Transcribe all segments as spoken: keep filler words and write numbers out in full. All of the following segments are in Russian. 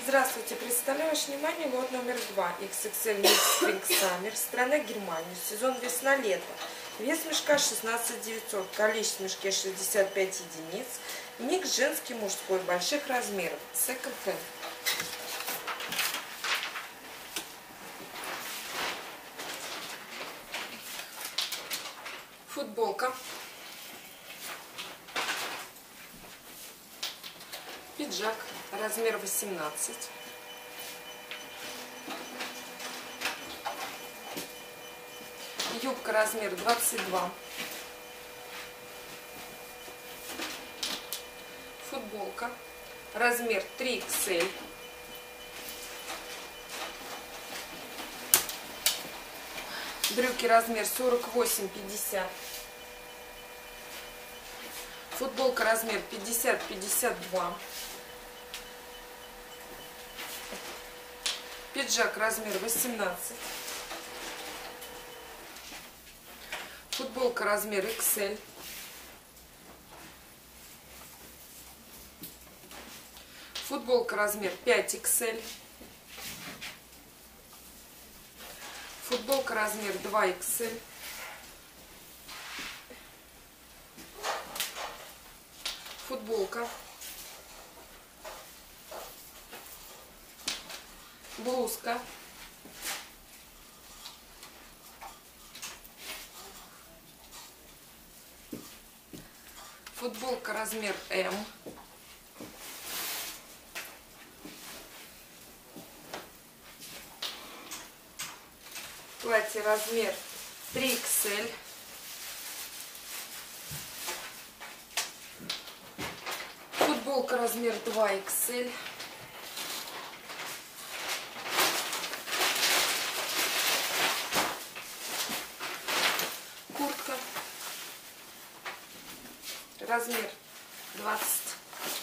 Здравствуйте, представляю ваше внимание лот номер два икс икс эль Mix Spring Summer, страна Германия, сезон весна-лето. Вес мешка шестнадцать девятьсот, количество в мешке шестьдесят пять единиц, микс женский, мужской, больших размеров, second hand. Футболка, пиджак, размер восемнадцать, юбка размер двадцать два, футболка размер три икс эль, брюки размер сорок восемь пятьдесят, футболка размер пятьдесят пятьдесят два, пиджак размер восемнадцать, футболка размер икс эль, футболка размер пять икс эль, футболка размер два икс эль, футболка, блузка, футболка размер эм, платье размер три икс эль, футболка размер два икс эль, куртка размер двадцать,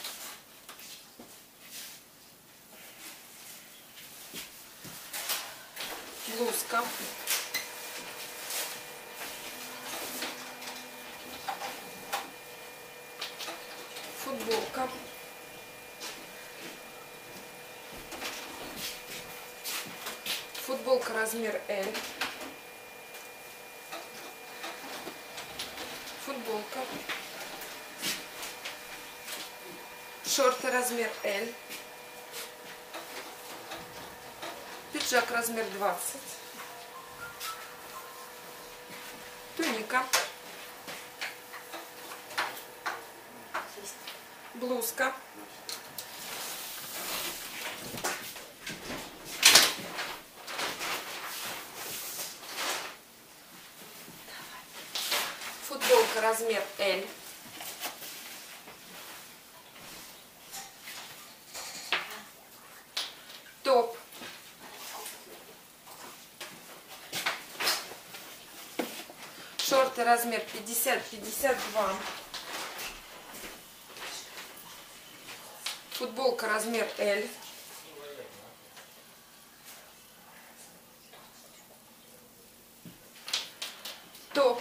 блузка, футболка, футболка размер эль, футболка, шорты размер эль, пиджак размер двадцать, туника, блузка, футболка размер эль, топ, шорты размер пятьдесят пятьдесят два, футболка размер эль, топ,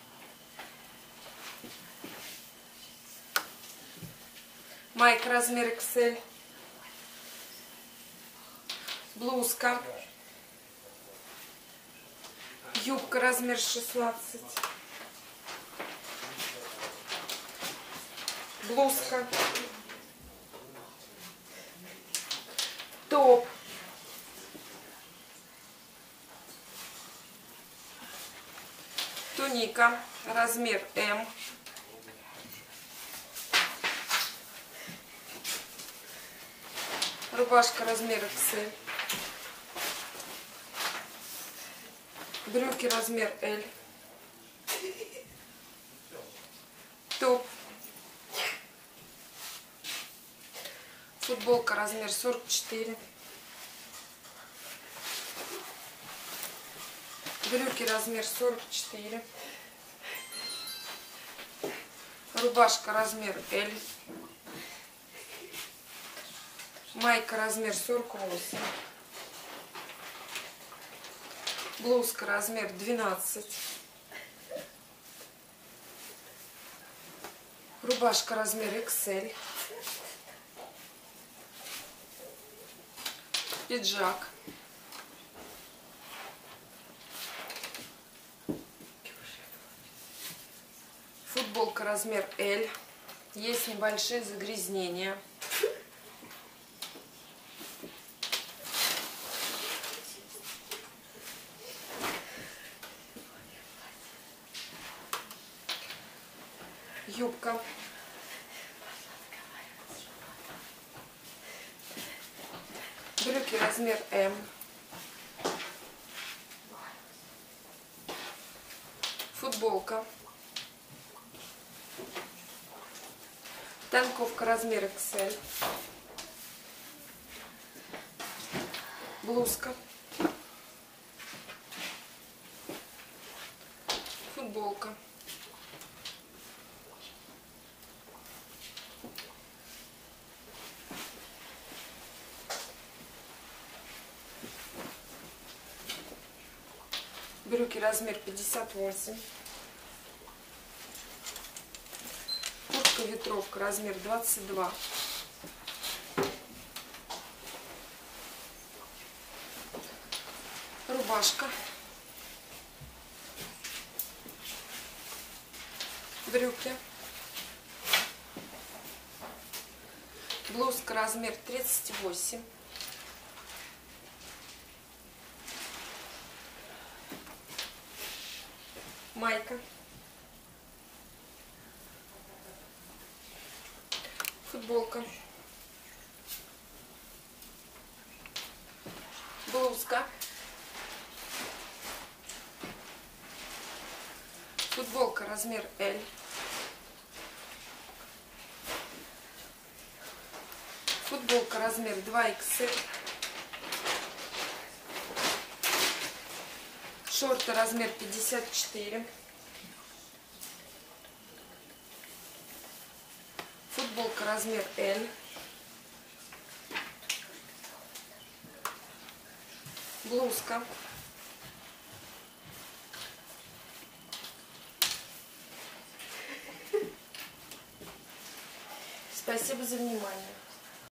майка размер икс эль, блузка, юбка размер шестнадцать, блузка, топ, туника размер эм, рубашка размер икс эль, брюки размер эль, топ, футболка размер сорок четыре, брюки размер сорок четыре, рубашка размер эль, майка размер сорок восемь, блузка размер двенадцать, рубашка размер икс эль, Пиджак. Футболка размер L. Есть небольшие загрязнения. Юбка. Брюки размер М. Футболка. Танковка размер икс эль. Блузка. Футболка. Брюки размер пятьдесят восемь. Куртка ветровка размер двадцать два. Рубашка. Брюки. Блузка размер тридцать восемь. Майка. Футболка. Блузка. Футболка размер L. Футболка размер два икс эль. Шорты размер пятьдесят четыре. Футболка размер L. Блузка. Спасибо за внимание.